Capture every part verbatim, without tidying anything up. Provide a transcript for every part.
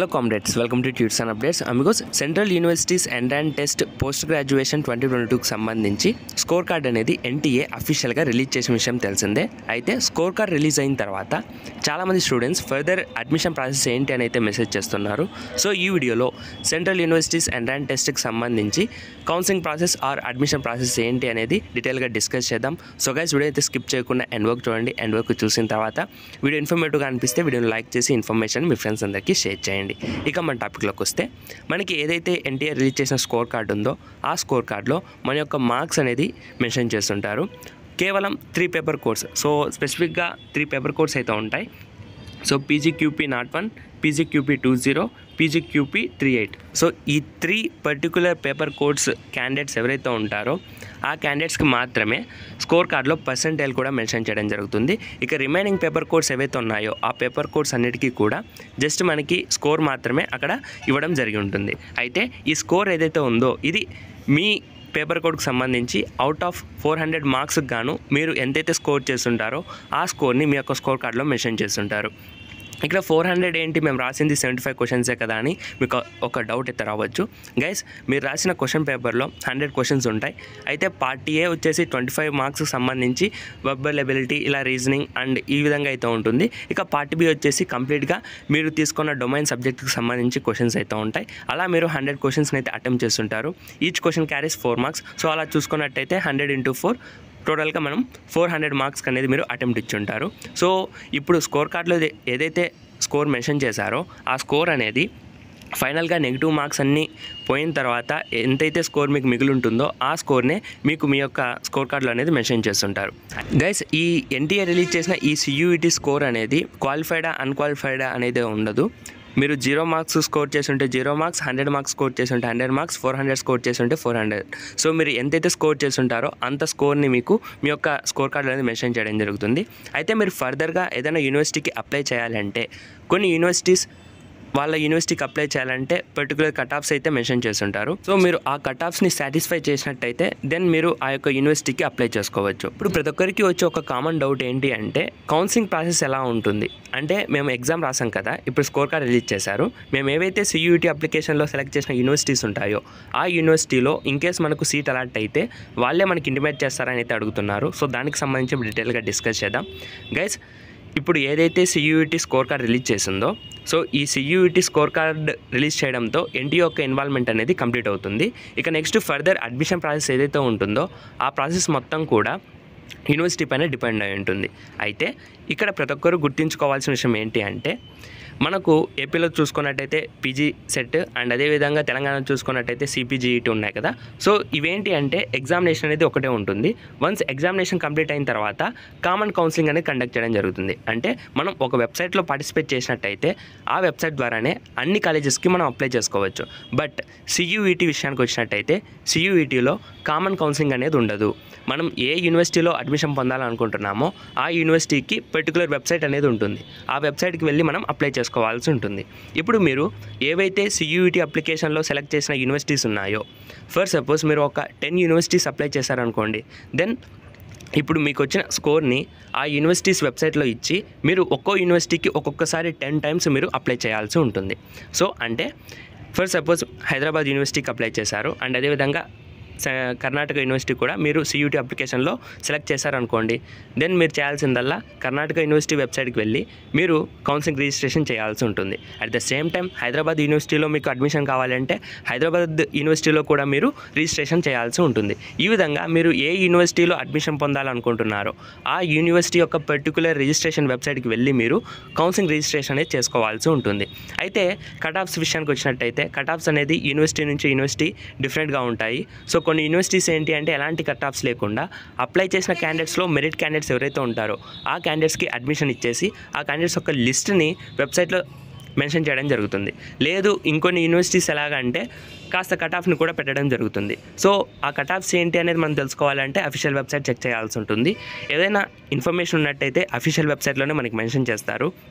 Hello comrades, welcome to Tuts and Updates. Amigos, Central Universities Entrance Test Post Graduation twenty twenty-two కి సంబంధించి score card అనేది NTA అఫీషియల్గా release చేసిన విషయం తెలిసిందే. అయితే స్కోర్ కార్డ్ రిలీజ్ అయిన తర్వాత చాలామంది స్టూడెంట్స్ ఫర్దర్ అడ్మిషన్ ప్రాసెస్ ఏంటి అని అయితే మెసేజ్ చేస్తున్నారు. సో ఈ వీడియోలో సెంట్రల్ యూనివర్సిటీస్ ఎంట్రన్స్ టెస్ట్కి సంబంధించి counselling process or admission process ఏంటి అనేది డీటెయిల్గా డిస్కస్ చేద్దాం. సో గైస్, వీడియో అయితే స్కిప్ చేయకుండా ఎండ్ వర్క్ చూడండి. ఎండ్ వర్క్ చూసిన తర్వాత వీడియో ఇన్ఫర్మేటివ్గా అనిపిస్తే వీడియోని లైక్ చేసి ఇన్ఫర్మేషన్ మీ ఫ్రెండ్స్ అందరికీ షేర్ చేయండి. ఇక మన టాపిక్లోకి వస్తే, మనకి ఏదైతే ఎన్టీఆర్ రిలీజ్ చేసిన స్కోర్ కార్డు ఉందో ఆ స్కోర్ కార్డులో మన యొక్క మార్క్స్ అనేది మెన్షన్ చేస్తుంటారు. కేవలం త్రీ పేపర్ కోర్స్, సో స్పెసిఫిక్గా త్రీ పేపర్ కోర్స్ అయితే ఉంటాయి. So PGQP not one, PGQP two zero, PGQP three eight. So ఈ three particular paper codes candidates ఎవరైతే ఉంటారో ఆ క్యాండిడేట్స్కి మాత్రమే స్కోర్ కార్డులో పర్సెంటేజ్ కూడా మెన్షన్ చేయడం జరుగుతుంది. ఇక రిమైనింగ్ పేపర్ కోడ్స్ ఏవైతే ఉన్నాయో ఆ పేపర్ కోడ్స్ అన్నిటికీ కూడా జస్ట్ మనకి స్కోర్ మాత్రమే అక్కడ ఇవ్వడం జరిగి ఉంటుంది. అయితే ఈ స్కోర్ ఏదైతే ఉందో ఇది మీ పేపర్ కోడ్కి సంబంధించి అవుట్ ఆఫ్ ఫోర్ హండ్రెడ్ మార్క్స్కి గాను మీరు ఎంతైతే స్కోర్ చేస్తుంటారో ఆ స్కోర్ని మీ యొక్క స్కోర్ కార్డులో మెన్షన్ చేస్తుంటారు. ఇక్కడ ఫోర్ హండ్రెడ్ ఏంటి, మేము రాసింది సెవెంటీ ఫైవ్ క్వశ్చన్సే కదా అని మీకు ఒక డౌట్ అయితే రావచ్చు. గైస్, మీరు రాసిన క్వశ్చన్ పేపర్లో హండ్రెడ్ క్వశ్చన్స్ ఉంటాయి. అయితే పార్ట్ ఏ వచ్చేసి ట్వంటీ ఫైవ్ మార్క్స్కి సంబంధించి వెర్బల్ ఎబిలిటీ, ఇలా రీజనింగ్ అండ్ ఈ విధంగా అయితే ఉంటుంది. ఇక పార్ట్ బి వచ్చేసి కంప్లీట్గా మీరు తీసుకున్న డొమైన్ సబ్జెక్ట్కి సంబంధించి క్వశ్చన్స్ అయితే ఉంటాయి. అలా మీరు హండ్రెడ్ క్వశ్చన్స్ని అయితే అటెంప్ట్ చేస్తుంటారు. Each question carries four marks. So అలా చూసుకున్నట్టయితే హండ్రెడ్ ఇంటూ ఫోర్ టోటల్గా మనం ఫోర్ హండ్రెడ్ మార్క్స్కి అనేది మీరు అటెంప్ట్ ఇచ్చి ఉంటారు. సో ఇప్పుడు స్కోర్ కార్డులో ఏదైతే స్కోర్ మెన్షన్ చేశారో ఆ స్కోర్ అనేది ఫైనల్గా నెగిటివ్ మార్క్స్ అన్నీ పోయిన తర్వాత ఎంతైతే స్కోర్ మీకు మిగిలి ఉంటుందో ఆ స్కోర్నే మీకు మీ యొక్క స్కోర్ కార్డులో అనేది మెన్షన్ చేస్తుంటారు. గైస్, ఈ ఎన్టీఏ రిలీజ్ చేసిన ఈ సియూఈటీ స్కోర్ అనేది క్వాలిఫైడా అన్క్వాలిఫైడా అనేది ఉండదు. మీరు జీరో మార్క్స్ స్కోర్ చేసి ఉంటే zero marks, hundred marks score చేసి ఉంటే hundred marks, four hundred score చేసి ఉంటే ఫోర్ హండ్రెడ్. సో మీరు ఎంతైతే స్కోర్ చేస్తుంటారో అంత స్కోర్ని మీకు మీ యొక్క స్కోర్ కార్డు అనేది మెన్షన్ చేయడం జరుగుతుంది. అయితే మీరు ఫర్దర్గా ఏదైనా యూనివర్సిటీకి అప్లై చేయాలంటే కొన్ని యూనివర్సిటీస్ వాళ్ళ యూనివర్సిటీకి అప్లై చేయాలంటే పర్టికులర్ కట్ ఆఫ్స్ అయితే మెన్షన్ చేస్తుంటారు. సో మీరు ఆ కట్ ఆఫ్స్ని సాటిస్ఫై చేసినట్టయితే దెన్ మీరు ఆ యొక్క యూనివర్సిటీకి అప్లై చేసుకోవచ్చు. ఇప్పుడు ప్రతి ఒక్కరికి వచ్చే ఒక కామన్ డౌట్ ఏంటి అంటే, కౌన్సిలింగ్ ప్రాసెస్ ఎలా ఉంటుంది అంటే, మేము ఎగ్జామ్ రాసాం కదా, ఇప్పుడు స్కోర్ కార్డ్ రిలీజ్ చేశారు, మేము ఏవైతే సియూఈటీ అప్లికేషన్లో సెలెక్ట్ చేసిన యూనివర్సిటీస్ ఉంటాయో ఆ యూనివర్సిటీలో ఇన్కేస్ మనకు సీట్ అలాట్ అయితే వాళ్ళే మనకి ఇంటిమేట్ చేస్తారని అయితే అడుగుతున్నారు. సో దానికి సంబంధించి డీటెయిల్గా డిస్కస్ చేద్దాం. గైస్, ఇప్పుడు ఏదైతే సియూఈటీ స్కోర్ కార్డ్ రిలీజ్ చేసిందో సో ఈ సియూఈటీ స్కోర్ కార్డ్ రిలీజ్ చేయడంతో ఎన్టీఏ యొక్క ఇన్వాల్వ్మెంట్ అనేది కంప్లీట్ అవుతుంది. ఇక నెక్స్ట్ ఫర్దర్ అడ్మిషన్ ప్రాసెస్ ఏదైతే ఉంటుందో ఆ ప్రాసెస్ మొత్తం కూడా యూనివర్సిటీ పైన డిపెండ్ అయి ఉంటుంది. అయితే ఇక్కడ ప్రతి ఒక్కరు గుర్తుంచుకోవాల్సిన విషయం ఏంటి అంటే, మనకు ఏపీలో చూసుకున్నట్టయితే పీజీ సెట్ అండ్ అదేవిధంగా తెలంగాణ చూసుకున్నట్టయితే సిపిజిఈటీ ఉన్నాయి కదా. సో ఇవేంటి అంటే ఎగ్జామినేషన్ అనేది ఒకటే ఉంటుంది. వన్స్ ఎగ్జామినేషన్ కంప్లీట్ అయిన తర్వాత కామన్ కౌన్సిలింగ్ అనేది కండక్ట్ చేయడం జరుగుతుంది. అంటే మనం ఒక వెబ్సైట్లో పార్టిసిపేట్ చేసినట్టయితే ఆ వెబ్సైట్ ద్వారానే అన్ని కాలేజెస్కి మనం అప్లై చేసుకోవచ్చు. బట్ సియూఈటీ విషయానికి వచ్చినట్టయితే సియూఈటీలో కామన్ కౌన్సిలింగ్ అనేది ఉండదు. మనం ఏ యూనివర్సిటీలో అడ్మిషన్ పొందాలనుకుంటున్నామో ఆ యూనివర్సిటీకి పర్టికులర్ వెబ్సైట్ అనేది ఉంటుంది. ఆ వెబ్సైట్కి వెళ్ళి మనం అప్లై చేసుకోవాల్సి ఉంటుంది. ఇప్పుడు మీరు ఏవైతే సియూఈటీ అప్లికేషన్లో సెలెక్ట్ చేసిన యూనివర్సిటీస్ ఉన్నాయో, ఫర్ సపోజ్ మీరు ఒక టెన్ యూనివర్సిటీస్ అప్లై చేశారనుకోండి, దెన్ ఇప్పుడు మీకు వచ్చిన స్కోర్ని ఆ యూనివర్సిటీస్ వెబ్సైట్లో ఇచ్చి మీరు ఒక్కో యూనివర్సిటీకి ఒక్కొక్కసారి టెన్ టైమ్స్ మీరు అప్లై చేయాల్సి ఉంటుంది. సో అంటే ఫర్ సపోజ్ హైదరాబాద్ యూనివర్సిటీకి అప్లై చేశారు అండ్ అదేవిధంగా కర్ణాటక యూనివర్సిటీ కూడా మీరు సియూటీ అప్లికేషన్లో సెలెక్ట్ చేశారనుకోండి, దెన్ మీరు చేయాల్సిందల్లా కర్ణాటక యూనివర్సిటీ వెబ్సైట్కి వెళ్ళి మీరు కౌన్సిలింగ్ రిజిస్ట్రేషన్ చేయాల్సి ఉంటుంది. At the same time Hyderabad యూనివర్సిటీలో మీకు అడ్మిషన్ కావాలంటే హైదరాబాద్ యూనివర్సిటీలో కూడా మీరు రిజిస్ట్రేషన్ చేయాల్సి ఉంటుంది. ఈ విధంగా మీరు ఏ యూనివర్సిటీలో అడ్మిషన్ పొందాలనుకుంటున్నారో ఆ యూనివర్సిటీ యొక్క పర్టికులర్ రిజిస్ట్రేషన్ వెబ్సైట్కి వెళ్ళి మీరు కౌన్సిలింగ్ రిజిస్ట్రేషన్ అనేది చేసుకోవాల్సి ఉంటుంది. అయితే కట్ ఆఫ్స్ విషయానికి వచ్చినట్టయితే కట్ ఆఫ్స్ అనేది యూనివర్సిటీ నుంచి యూనివర్సిటీ డిఫరెంట్గా ఉంటాయి. సో కొన్ని యూనివర్సిటీస్ ఏంటి అంటే ఎలాంటి కట్ ఆఫ్స్ లేకుండా అప్లై చేసిన క్యాండిడేట్స్లో మెరిట్ క్యాండిడేట్స్ ఎవరైతే ఉంటారో ఆ క్యాండిడేట్స్కి అడ్మిషన్ ఇచ్చేసి ఆ క్యాండిడేట్స్ యొక్క లిస్ట్ని వెబ్సైట్లో మెన్షన్ చేయడం జరుగుతుంది. లేదు ఇంకొన్ని యూనివర్సిటీస్ ఎలాగంటే కాస్త కట్ ఆఫ్ని కూడా పెట్టడం జరుగుతుంది. సో ఆ కట్ ఆఫ్స్ ఏంటి అనేది మనం తెలుసుకోవాలంటే అఫీషియల్ వెబ్సైట్ చెక్ చేయాల్సి ఉంటుంది. ఏదైనా ఇన్ఫర్మేషన్ ఉన్నట్టయితే అఫీషియల్ వెబ్సైట్లోనే మనకి మెన్షన్ చేస్తారు.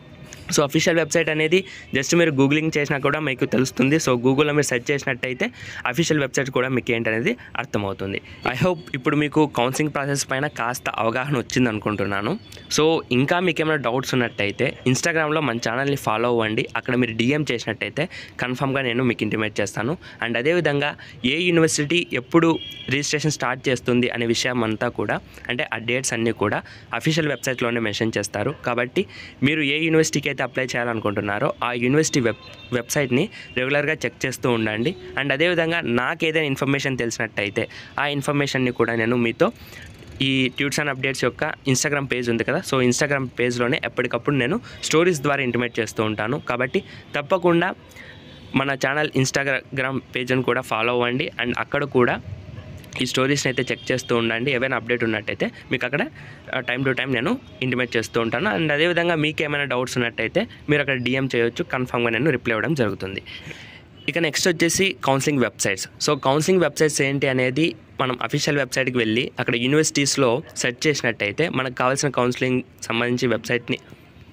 సో అఫీషియల్ వెబ్సైట్ అనేది జస్ట్ మీరు గూగులింగ్ చేసినా కూడా మీకు తెలుస్తుంది. సో గూగుల్లో మీరు సెర్చ్ చేసినట్టయితే అఫీషియల్ వెబ్సైట్ కూడా మీకు ఏంటనేది అర్థమవుతుంది. ఐ హోప్ ఇప్పుడు మీకు కౌన్సిలింగ్ ప్రాసెస్ పైన కాస్త అవగాహన వచ్చింది అనుకుంటున్నాను. సో ఇంకా మీకు ఏమైనా డౌట్స్ ఉన్నట్టయితే ఇన్స్టాగ్రామ్లో మన ఛానల్ని ఫాలో అవ్వండి. అక్కడ మీరు డిఎం చేసినట్టయితే కన్ఫామ్గా నేను మీకు ఇంటిమేట్ చేస్తాను. అండ్ అదేవిధంగా ఏ యూనివర్సిటీ ఎప్పుడు రిజిస్ట్రేషన్ స్టార్ట్ చేస్తుంది అనే విషయం అంతా కూడా, అంటే ఆ డేట్స్ అన్నీ కూడా అఫీషియల్ వెబ్సైట్లోనే మెన్షన్ చేస్తారు. కాబట్టి మీరు ఏ యూనివర్సిటీకి అయితే అప్లై చేయాలనుకుంటున్నారో ఆ యూనివర్సిటీ వెబ్ వెబ్సైట్ని రెగ్యులర్గా చెక్ చేస్తూ ఉండండి. అండ్ అదేవిధంగా నాకు ఏదైనా ఇన్ఫర్మేషన్ తెలిసినట్టయితే ఆ ఇన్ఫర్మేషన్ని కూడా నేను మీతో ఈ ట్యూట్స్ అండ్ అప్డేట్స్ యొక్క ఇన్స్టాగ్రామ్ పేజ్ ఉంది కదా, సో ఇన్స్టాగ్రామ్ పేజ్లోనే ఎప్పటికప్పుడు నేను స్టోరీస్ ద్వారా ఇంటిమేట్ చేస్తూ ఉంటాను. కాబట్టి తప్పకుండా మన ఛానల్ ఇన్స్టాగ్రామ్ పేజ్ని కూడా ఫాలో అవ్వండి. అండ్ అక్కడ కూడా ఈ స్టోరీస్ని అయితే చెక్ చేస్తూ ఉండండి. ఏమైనా అప్డేట్ ఉన్నట్టయితే మీకు అక్కడ టైం టు టైం నేను ఇంటిమేట్ చేస్తూ ఉంటాను. అండ్ అదేవిధంగా మీకు ఏమైనా డౌట్స్ ఉన్నట్టయితే మీరు అక్కడ డిఎం చేయొచ్చు, కన్ఫామ్గా నేను రిప్లై ఇవ్వడం జరుగుతుంది. ఇక నెక్స్ట్ వచ్చేసి counselling websites. So counselling websites ఏంటి అనేది మనం అఫీషియల్ వెబ్సైట్కి వెళ్ళి అక్కడ యూనివర్సిటీస్లో సెర్చ్ చేసినట్టయితే మనకు కావాల్సిన కౌన్సిలింగ్ సంబంధించి వెబ్సైట్ని.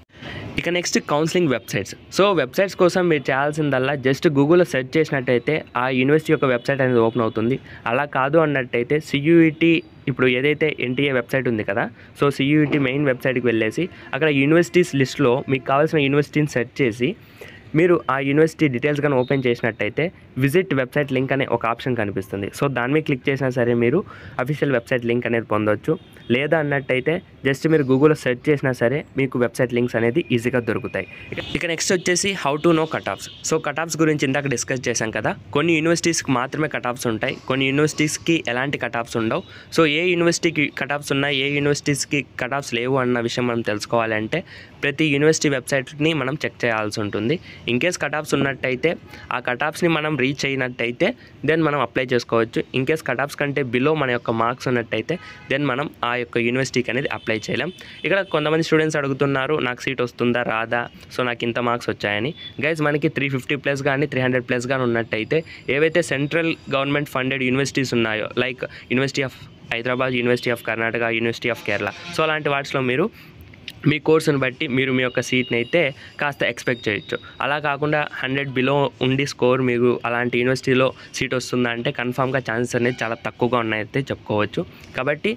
ఇక next counselling websites. So websites కోసం మీరు చేయాల్సిందల్లా జస్ట్ గూగుల్లో సెర్చ్ చేసినట్టయితే ఆ యూనివర్సిటీ యొక్క వెబ్సైట్ అనేది ఓపెన్ అవుతుంది. అలా కాదు అన్నట్టయితే సియూఈటీ ఇప్పుడు ఏదైతే ఎన్టీఏ వెబ్సైట్ ఉంది కదా, సో సియూఈటీ మెయిన్ వెబ్సైట్కి వెళ్ళేసి అక్కడ యూనివర్సిటీస్ లిస్ట్లో మీకు కావాల్సిన యూనివర్సిటీని సెర్చ్ చేసి మీరు ఆ యూనివర్సిటీ డీటెయిల్స్ కానీ ఓపెన్ చేసినట్టయితే విజిట్ వెబ్సైట్ లింక్ అనే ఒక ఆప్షన్ కనిపిస్తుంది. సో దాని మీద క్లిక్ చేసినా సరే మీరు అఫీషియల్ వెబ్సైట్ లింక్ అనేది పొందవచ్చు. లేదా అన్నట్టయితే జస్ట్ మీరు గూగుల్లో సెర్చ్ చేసినా సరే మీకు వెబ్సైట్ లింక్స్ అనేది ఈజీగా దొరుకుతాయి. ఇక నెక్స్ట్ వచ్చేసి how to know cut offs. So cut offs గురించి ఇందాక డిస్కస్ చేశాం కదా, కొన్ని యూనివర్సిటీస్కి మాత్రమే కట్ ఆఫ్స్ ఉంటాయి, కొన్ని యూనివర్సిటీస్కి ఎలాంటి కట్ ఆఫ్స్ ఉండవు. సో ఏ యూనివర్సిటీకి కట్ ఆఫ్స్ ఉన్నాయి, ఏ యూనివర్సిటీస్కి కట్ ఆఫ్స్ లేవు అన్న విషయం మనం తెలుసుకోవాలంటే ప్రతి యూనివర్సిటీ వెబ్సైట్ని మనం చెక్ చేయాల్సి ఉంటుంది. ఇన్ కేస్ కట్ ఆఫ్స్ ఉన్నట్టయితే ఆ కట్ ఆఫ్స్ని మనం రీచ్ అయినట్టయితే దెన్ మనం అప్లై చేసుకోవచ్చు. ఇన్ కేస్ కట్ ఆఫ్స్ కంటే బిలో మన యొక్క మార్క్స్ ఉన్నట్టయితే దెన్ మనం ఆ యొక్క యూనివర్సిటీకి అనేది అప్లై చేయలేం. ఇక్కడ కొంతమంది స్టూడెంట్స్ అడుగుతున్నారు నాకు సీట్ వస్తుందా రాదా, సో నాకు ఇంత మార్క్స్ వచ్చాయని. గైజ్ మనకి త్రీ ఫిఫ్టీ ప్లస్ కానీ త్రీ హండ్రెడ్ ప్లస్ కానీ ఉన్నట్టయితే ఏవైతే సెంట్రల్ గవర్నమెంట్ ఫండెడ్ యూనివర్సిటీస్ ఉన్నాయో like university of Hyderabad, university of Karnataka, university of Kerala, so అలాంటి వాటిలో మీరు మీ కోర్సును బట్టి మీరు మీ యొక్క సీట్ని అయితే కాస్త ఎక్స్పెక్ట్ చేయొచ్చు. అలా కాకుండా హండ్రెడ్ బిలో ఉండి స్కోర్ మీరు అలాంటి యూనివర్సిటీలో సీట్ వస్తుందా అంటే కన్ఫామ్గా ఛాన్సెస్ అనేది చాలా తక్కువగా ఉన్నాయైతే చెప్పుకోవచ్చు. కాబట్టి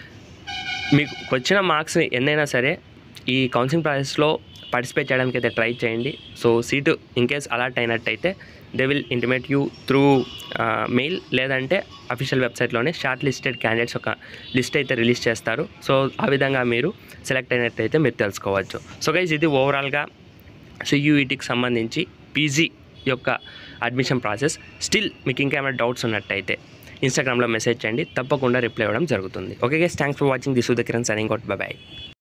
మీకు వచ్చిన మార్క్స్ ఎన్నైనా సరే ఈ కౌన్సిలింగ్ ప్రాసెస్లో పార్టిసిపేట్ చేయడానికి అయితే ట్రై చేయండి. So seat in case allot అయినట్టయితే they will intimate you through mail, లేదంటే అఫీషియల్ వెబ్సైట్లోనే షార్ట్ లిస్టెడ్ క్యాండిడేట్స్ ఒక లిస్ట్ అయితే రిలీజ్ చేస్తారు. సో ఆ విధంగా మీరు సెలెక్ట్ అయినట్టయితే మీరు తెలుసుకోవచ్చు. సో గైజ్ ఇది ఓవరాల్గా సియూఈటీకి సంబంధించి పీజీ యొక్క అడ్మిషన్ ప్రాసెస్. స్టిల్ మీకు ఇంకా ఏమైనా డౌట్స్ ఉన్నట్టయితే ఇన్స్టాగ్రామ్లో మెసేజ్ చేయండి, తప్పకుండా రిప్లై ఇవ్వడం జరుగుతుంది. Okay guys, thanks for watching. This is the Kiran signing out. Bye by.